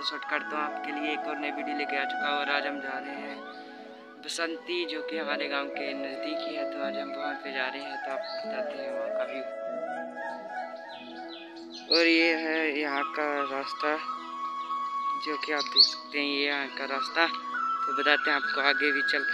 Shoot करता हूँ आपके लिए। एक और नई वीडियो लेके आ चुका हूँ और आज हम जा रहे हैं बसंती, जो कि हमारे गांव के नज़दीक ही है। तो आज हम वहाँ पे जा रहे हैं, तो आप बताते हैं वहाँ का व्यू। और ये है यहाँ का रास्ता, जो कि आप देख सकते हैं, ये यहाँ का रास्ता। तो बताते हैं आपको आगे भी चल।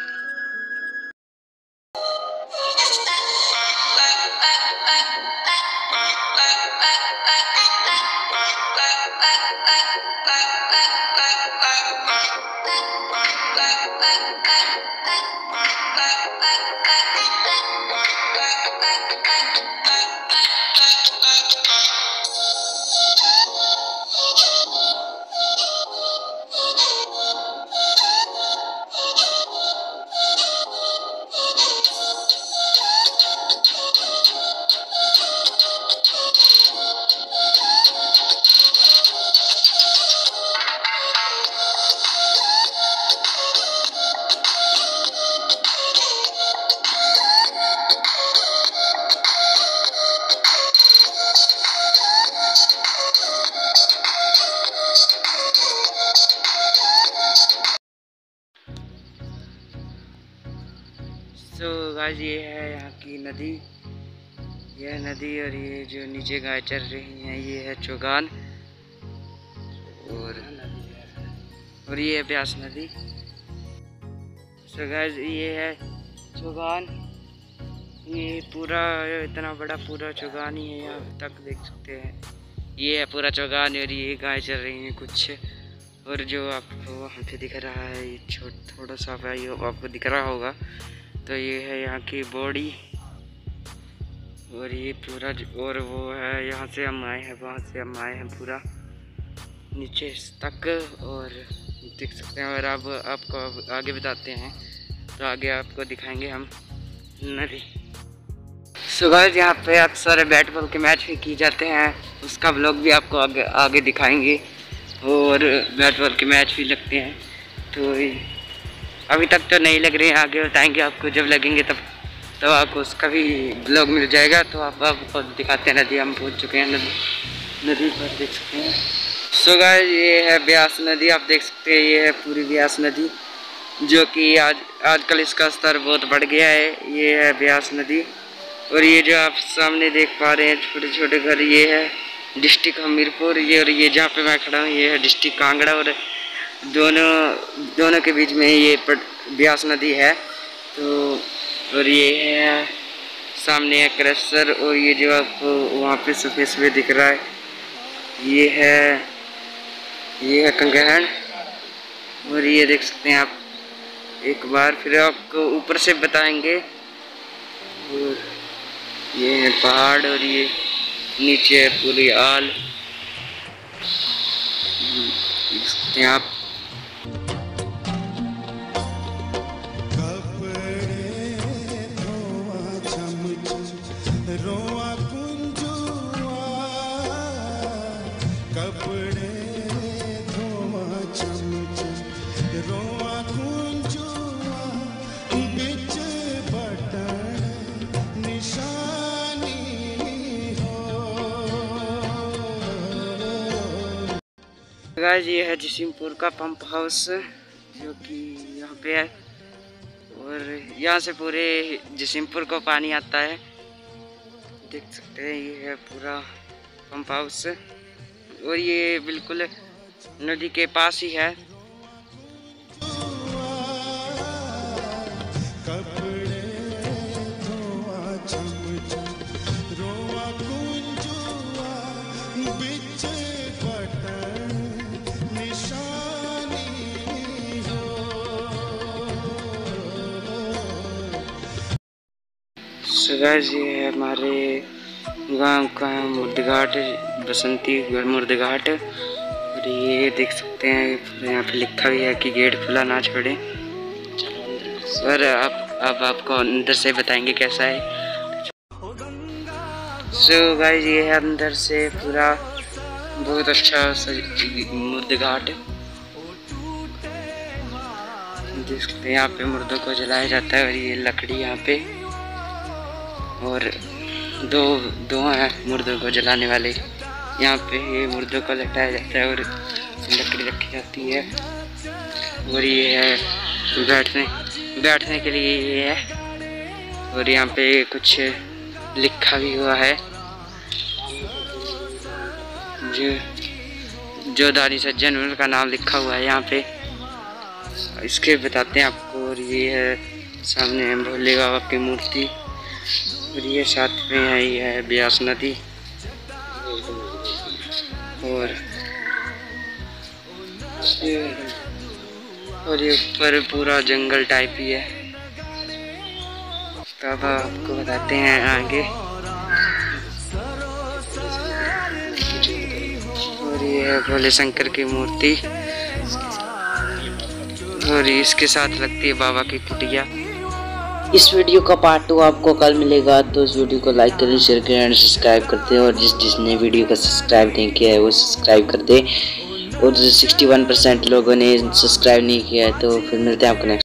तो गाइस, ये है यहाँ की नदी, यह नदी। और ये जो नीचे गाय चल रही हैं, ये है चौगान। और ये है ब्यास नदी। तो गाइस, ये है चौगान। ये पूरा इतना बड़ा पूरा चौगान ही है, यहाँ तक देख सकते हैं। ये है पूरा चौगान और ये गाय चल रही हैं कुछ। और जो आपको वहाँ पे दिख रहा है, ये थोड़ा सा भाई आपको दिख रहा होगा, तो ये है यहाँ की बॉडी। और ये पूरा और वो है, यहाँ से हम आए हैं, वहाँ से हम आए हैं पूरा नीचे तक। और देख सकते हैं। और अब आपको आगे बताते हैं, तो आगे आपको दिखाएंगे हम नदी। सो गाइस, यहाँ पे अक्सर बैट बॉल के मैच भी किए जाते हैं, उसका व्लॉग भी आपको आगे दिखाएंगे। और बैट बॉल के मैच भी लगते हैं, तो अभी तक तो नहीं लग रहे हैं, आगे बताएंगे आपको। जब लगेंगे तब आपको उसका भी ब्लॉग मिल जाएगा। तो आपको दिखाते हैं नदी। हम पहुंच चुके हैं नदी पर, देख सकते हैं। सो गाइस, ये है ब्यास नदी, आप देख सकते हैं। ये है पूरी ब्यास नदी, जो कि आजकल इसका स्तर बहुत बढ़ गया है। ये है ब्यास नदी। और ये जो आप सामने देख पा रहे हैं छोटे छोटे घर, ये है डिस्ट्रिक्ट हमीरपुर। और ये जहाँ पे मैं खड़ा हूँ, ये है डिस्ट्रिक्ट कांगड़ा। और दोनों के बीच में ये ब्यास नदी है। तो और ये है सामने है क्रशर। और ये जो आपको वहाँ पे सफ़ेद सफ़ेद दिख रहा है, ये है कंगहण। और ये देख सकते हैं आप एक बार, फिर आपको ऊपर से बताएंगे। और ये है पहाड़, और ये नीचे है पूरी आल, देख सकते हैं आप। गाइस, ये है जसीमपुर का पंप हाउस, जो कि यहाँ पे है। और यहाँ से पूरे जसीमपुर को पानी आता है, देख सकते हैं। ये है पूरा पंप हाउस, और ये बिल्कुल नदी के पास ही है। सो गाइस, ये है हमारे गांव का मुर्दघाट, बसंती मुर्दघाट। और ये देख सकते हैं, यहाँ पे लिखा भी है कि गेट खुला ना छोड़े। सर, अब आपको अंदर से बताएंगे कैसा है। सो गाइस, ये है अंदर से पूरा बहुत अच्छा मुर्दघाट। देख सकते हैं, यहाँ पे मुर्दों को जलाया जाता है। और ये लकड़ी यहाँ पे, और दो हैं मुर्दों को जलाने वाले। यहाँ पे ये मुर्दों को लटाया जाता है। और लकड़ी रखी जाती है। और ये है बैठने के लिए ये है। और यहाँ पे कुछ लिखा भी हुआ है, जो दानी सज्जन उनका नाम लिखा हुआ है यहाँ पे। इसके बताते हैं आपको। और ये है सामने भोले बाबा की मूर्ति। और ये साथ में है ये है ब्यास नदी। और ये ऊपर पूरा जंगल टाइप ही है। तो अब आपको बताते हैं आगे। और ये है भोले शंकर की मूर्ति। और इसके साथ लगती है बाबा की कुटिया। इस वीडियो का पार्ट 2 आपको कल मिलेगा, तो इस वीडियो को लाइक करें, शेयर करें और सब्सक्राइब करते हैं। और जिसने वीडियो का सब्सक्राइब नहीं किया है वो सब्सक्राइब कर दे। और 61% लोगों ने सब्सक्राइब नहीं किया है। तो फिर मिलते हैं आपको नेक्स्ट।